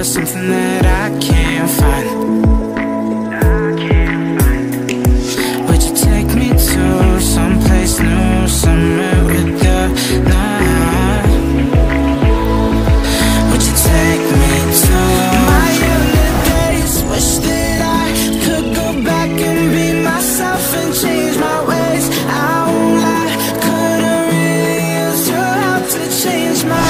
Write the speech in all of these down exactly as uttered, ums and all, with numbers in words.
there's something that I can't find. Would you take me to someplace new, somewhere with the night? Would you take me to my younger days? Wish that I could go back and be myself and change my ways. I won't lie, couldn't really use your help to change my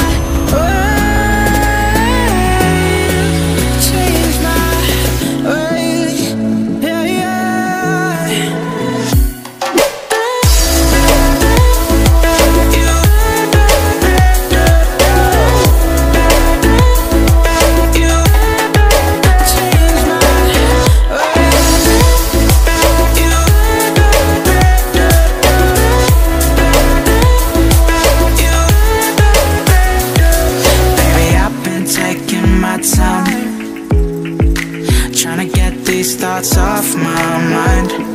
time, trying to get these thoughts off my mind.